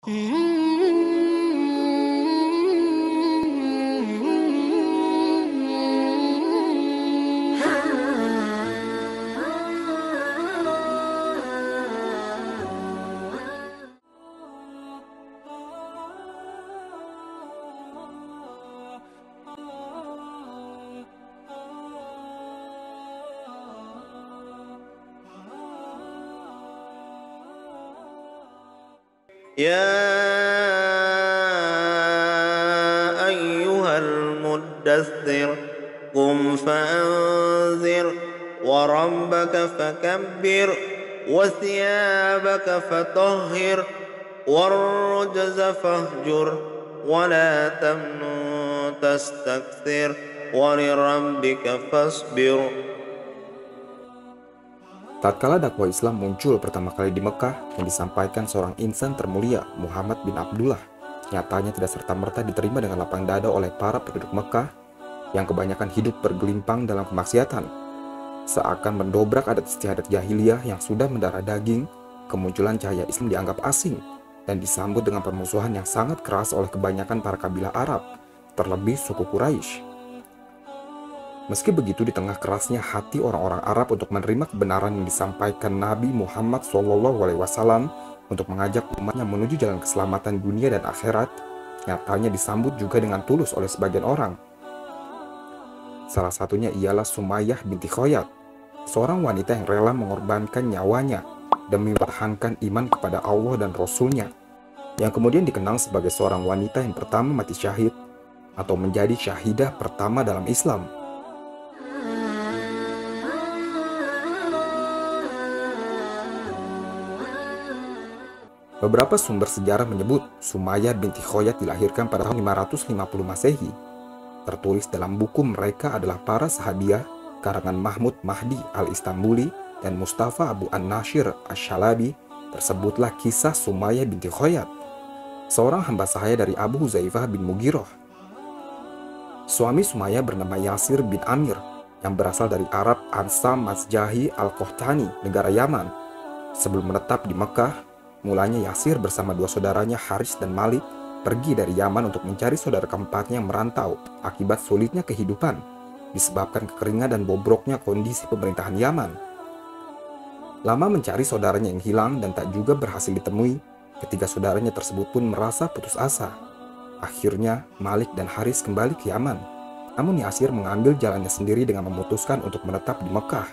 يا أيها المدثر قم فأنذر وربك فكبر وثيابك فطهر والرجز فاهجر ولا تمنن تستكثر ولربك فاصبر. Tatkala dakwah Islam muncul pertama kali di Mekah yang disampaikan seorang insan termulia, Muhammad bin Abdullah, nyatanya tidak serta-merta diterima dengan lapang dada oleh para penduduk Mekah yang kebanyakan hidup bergelimpang dalam kemaksiatan. Seakan mendobrak adat istiadat jahiliyah yang sudah mendarah daging, kemunculan cahaya Islam dianggap asing dan disambut dengan permusuhan yang sangat keras oleh kebanyakan para kabilah Arab, terlebih suku Quraisy. Meski begitu, di tengah kerasnya hati orang-orang Arab untuk menerima kebenaran yang disampaikan Nabi Muhammad SAW untuk mengajak umatnya menuju jalan keselamatan dunia dan akhirat, nyatanya disambut juga dengan tulus oleh sebagian orang. Salah satunya ialah Sumayyah binti Khoyat, seorang wanita yang rela mengorbankan nyawanya demi mempertahankan iman kepada Allah dan Rasul-Nya, yang kemudian dikenang sebagai seorang wanita yang pertama mati syahid atau menjadi syahidah pertama dalam Islam. Beberapa sumber sejarah menyebut Sumayyah binti Khoyat dilahirkan pada tahun 550 Masehi. Tertulis dalam buku mereka adalah para sahabiah karangan Mahmud Mahdi al-Istanbuli dan Mustafa Abu an-Nashir ash-Shalabi. Tersebutlah kisah Sumayyah binti Khoyat, seorang hamba sahaya dari Abu Huzaifah bin Mughirah. Suami Sumayyah bernama Yasir bin Amir yang berasal dari Arab Ansam Mazjahi al-Qahtani, negara Yaman. Sebelum menetap di Mekah, mulanya Yasir bersama dua saudaranya Haris dan Malik pergi dari Yaman untuk mencari saudara keempatnya yang merantau akibat sulitnya kehidupan disebabkan kekeringan dan bobroknya kondisi pemerintahan Yaman. Lama mencari saudaranya yang hilang dan tak juga berhasil ditemui, ketiga saudaranya tersebut pun merasa putus asa. Akhirnya Malik dan Haris kembali ke Yaman, namun Yasir mengambil jalannya sendiri dengan memutuskan untuk menetap di Mekah.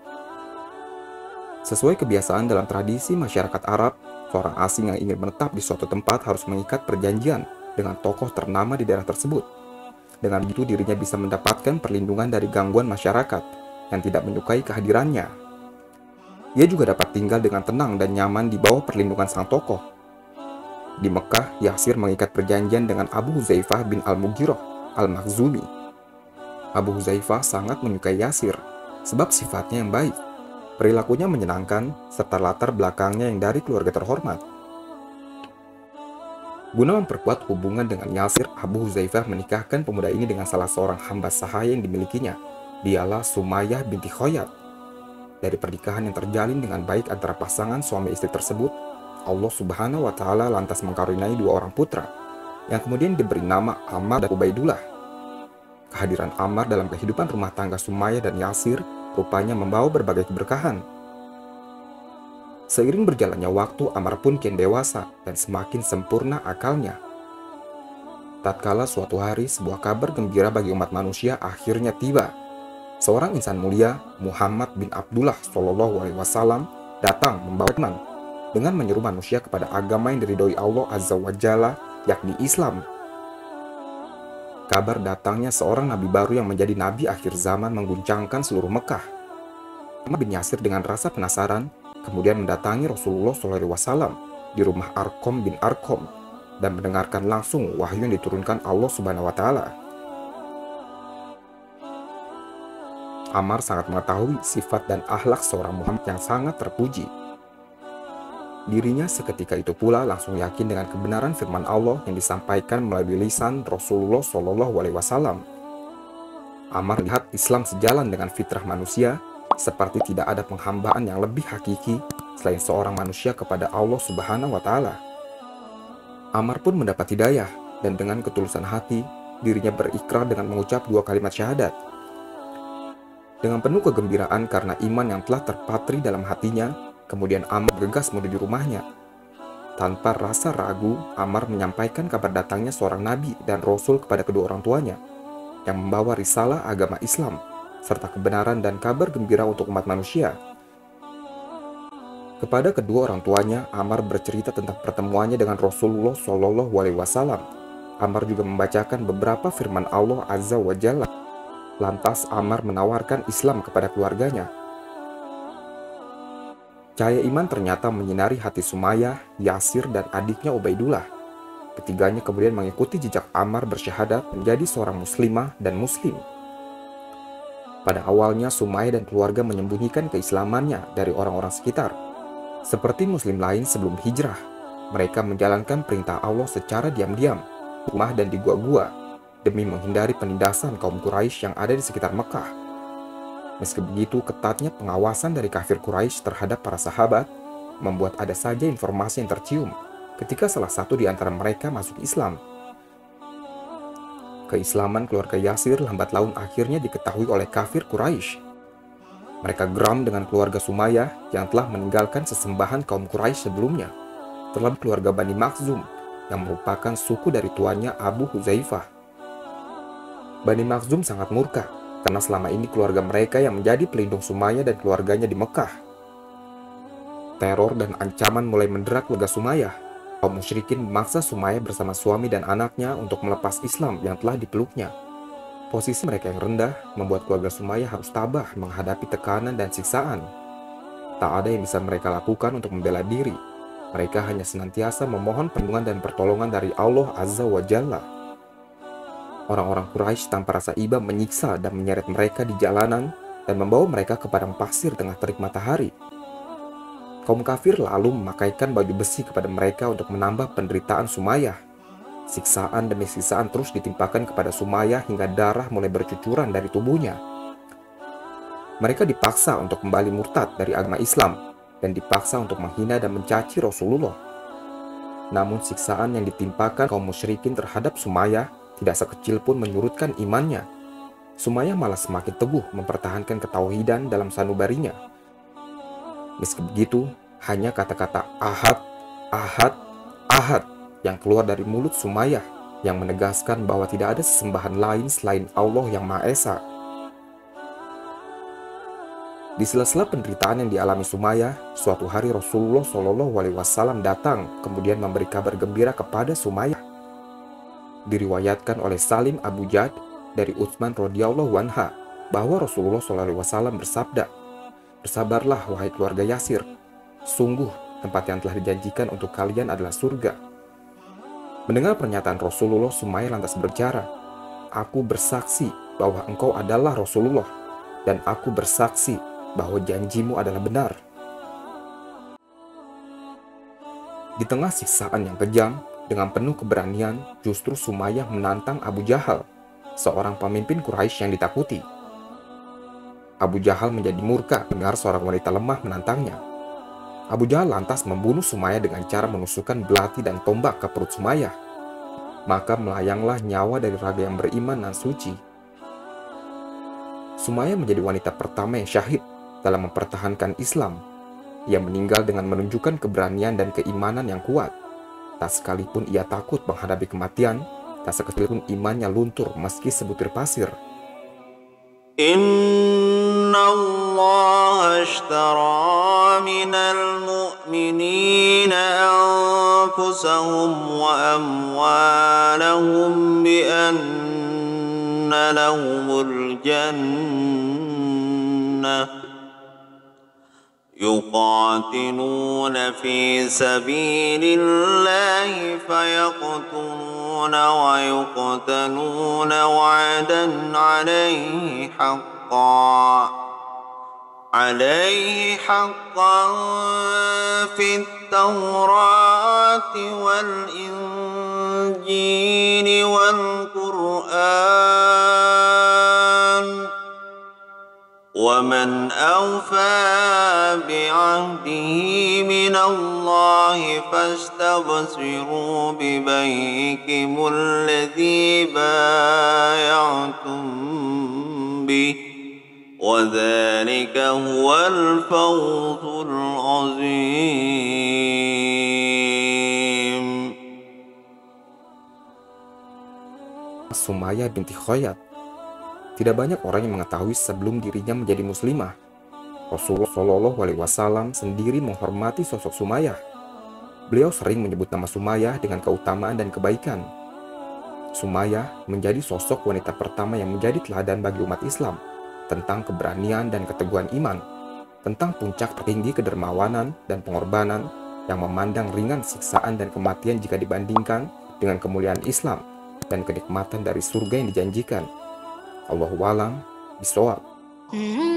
Sesuai kebiasaan dalam tradisi masyarakat Arab, seorang asing yang ingin menetap di suatu tempat harus mengikat perjanjian dengan tokoh ternama di daerah tersebut. Dengan begitu dirinya bisa mendapatkan perlindungan dari gangguan masyarakat yang tidak menyukai kehadirannya. Ia juga dapat tinggal dengan tenang dan nyaman di bawah perlindungan sang tokoh. Di Mekah, Yasir mengikat perjanjian dengan Abu Huzaifah bin al-Mughirah al-Makhzumi. Abu Huzaifah sangat menyukai Yasir sebab sifatnya yang baik, perilakunya menyenangkan, serta latar belakangnya yang dari keluarga terhormat. Guna memperkuat hubungan dengan Yasir, Abu Huzaifah menikahkan pemuda ini dengan salah seorang hamba sahaya yang dimilikinya. Dialah Sumayyah binti Khoyat. Dari pernikahan yang terjalin dengan baik antara pasangan suami istri tersebut, Allah Subhanahu wa Ta'ala lantas mengkaruniai dua orang putra, yang kemudian diberi nama Ammar dan Ubaidullah. Kehadiran Ammar dalam kehidupan rumah tangga Sumayyah dan Yasir rupanya membawa berbagai keberkahan. Seiring berjalannya waktu, Ammar pun kian dewasa dan semakin sempurna akalnya. Tatkala suatu hari sebuah kabar gembira bagi umat manusia akhirnya tiba. Seorang insan mulia, Muhammad bin Abdullah SAW, datang membawa iman dengan menyeru manusia kepada agama yang diridhoi Allah Azza wa Jalla, yakni Islam. Kabar datangnya seorang nabi baru yang menjadi nabi akhir zaman mengguncangkan seluruh Mekah. Ammar bin Yasir dengan rasa penasaran kemudian mendatangi Rasulullah SAW di rumah Arqam bin Arqam dan mendengarkan langsung wahyu yang diturunkan Allah Subhanahu wa Ta'ala. Ammar sangat mengetahui sifat dan akhlak seorang Muhammad yang sangat terpuji. Dirinya seketika itu pula langsung yakin dengan kebenaran firman Allah yang disampaikan melalui lisan Rasulullah SAW. Ammar melihat Islam sejalan dengan fitrah manusia, seperti tidak ada penghambaan yang lebih hakiki selain seorang manusia kepada Allah Subhanahu wa Ta'ala. Ammar pun mendapat hidayah dan dengan ketulusan hati, dirinya berikrar dengan mengucap 2 kalimat syahadat. Dengan penuh kegembiraan karena iman yang telah terpatri dalam hatinya, kemudian Ammar bergegas menuju rumahnya. Tanpa rasa ragu, Ammar menyampaikan kabar datangnya seorang nabi dan rasul kepada kedua orang tuanya, yang membawa risalah agama Islam, serta kebenaran dan kabar gembira untuk umat manusia. Kepada kedua orang tuanya, Ammar bercerita tentang pertemuannya dengan Rasulullah SAW. Ammar juga membacakan beberapa firman Allah Azza wa Jalla. Lantas Ammar menawarkan Islam kepada keluarganya. Cahaya iman ternyata menyinari hati Sumayyah, Yasir, dan adiknya Ubaidullah. Ketiganya kemudian mengikuti jejak Ammar bersyahadat menjadi seorang muslimah dan muslim. Pada awalnya Sumayyah dan keluarga menyembunyikan keislamannya dari orang-orang sekitar. Seperti muslim lain sebelum hijrah, mereka menjalankan perintah Allah secara diam-diam, rumah dan di gua-gua, demi menghindari penindasan kaum Quraisy yang ada di sekitar Mekah. Meski begitu, ketatnya pengawasan dari kafir Quraisy terhadap para sahabat membuat ada saja informasi yang tercium ketika salah satu di antara mereka masuk Islam. Keislaman keluarga Yasir lambat laun akhirnya diketahui oleh kafir Quraisy. Mereka geram dengan keluarga Sumayyah yang telah meninggalkan sesembahan kaum Quraisy sebelumnya, terlebih keluarga Bani Makhzum yang merupakan suku dari tuannya Abu Hudzaifah. Bani Makhzum sangat murka karena selama ini keluarga mereka yang menjadi pelindung Sumayyah dan keluarganya di Mekah. Teror dan ancaman mulai mendera keluarga Sumayyah. Kaum musyrikin memaksa Sumayyah bersama suami dan anaknya untuk melepas Islam yang telah dipeluknya. Posisi mereka yang rendah membuat keluarga Sumayyah harus tabah menghadapi tekanan dan siksaan. Tak ada yang bisa mereka lakukan untuk membela diri. Mereka hanya senantiasa memohon perlindungan dan pertolongan dari Allah Azza wa Jalla. Orang-orang Quraisy tanpa rasa iba menyiksa dan menyeret mereka di jalanan dan membawa mereka ke padang pasir tengah terik matahari. Kaum kafir lalu memakaikan baju besi kepada mereka untuk menambah penderitaan Sumayyah. Siksaan demi siksaan terus ditimpakan kepada Sumayyah hingga darah mulai bercucuran dari tubuhnya. Mereka dipaksa untuk kembali murtad dari agama Islam dan dipaksa untuk menghina dan mencaci Rasulullah. Namun siksaan yang ditimpakan kaum musyrikin terhadap Sumayyah tidak sekecil pun menyurutkan imannya. Sumayyah malah semakin teguh mempertahankan ketauhidan dalam sanubarinya. Meski begitu, hanya kata-kata Ahad, Ahad, Ahad yang keluar dari mulut Sumayyah yang menegaskan bahwa tidak ada sesembahan lain selain Allah yang Maha Esa. Di sela-sela penderitaan yang dialami Sumayyah, suatu hari Rasulullah SAW datang kemudian memberi kabar gembira kepada Sumayyah. Diriwayatkan oleh Salim Abu Jad dari Utsman radhiyallahu anha bahwa Rasulullah SAW bersabda, "Bersabarlah wahai keluarga Yasir, sungguh tempat yang telah dijanjikan untuk kalian adalah surga." Mendengar pernyataan Rasulullah, Sumayyah lantas berbicara, "Aku bersaksi bahwa engkau adalah Rasulullah, dan aku bersaksi bahwa janjimu adalah benar." Di tengah siksaan yang kejam, dengan penuh keberanian, justru Sumayyah menantang Abu Jahal, seorang pemimpin Quraisy yang ditakuti. Abu Jahal menjadi murka mendengar seorang wanita lemah menantangnya. Abu Jahal lantas membunuh Sumayyah dengan cara menusukkan belati dan tombak ke perut Sumayyah. Maka melayanglah nyawa dari raga yang beriman dan suci. Sumayyah menjadi wanita pertama yang syahid dalam mempertahankan Islam. Ia meninggal dengan menunjukkan keberanian dan keimanan yang kuat. Tak sekalipun ia takut menghadapi kematian, tak sekalipun imannya luntur meski sebutir pasir. Inna Allah ashtara minal mu'minina anfusahum wa amwalahum bi anna lahumul jannah yuqatiluna fi sabilillahi fayaqtuluna wa yuqtaluna wa'dan alayhi haqqan fit tawrati wal injili wal qur'an wa ومن أوفى بعهده من الله فاستبشروا ببيعكم الذي بايعتم به وذلك هو الفوز العظيم. Sumayyah binti Khayyat. Tidak banyak orang yang mengetahui sebelum dirinya menjadi muslimah, Rasulullah Shallallahu Alaihi Wasallam sendiri menghormati sosok Sumayyah. Beliau sering menyebut nama Sumayyah dengan keutamaan dan kebaikan. Sumayyah menjadi sosok wanita pertama yang menjadi teladan bagi umat Islam tentang keberanian dan keteguhan iman, tentang puncak tertinggi kedermawanan dan pengorbanan yang memandang ringan siksaan dan kematian jika dibandingkan dengan kemuliaan Islam dan kenikmatan dari surga yang dijanjikan. Allahu a'lam bishawab.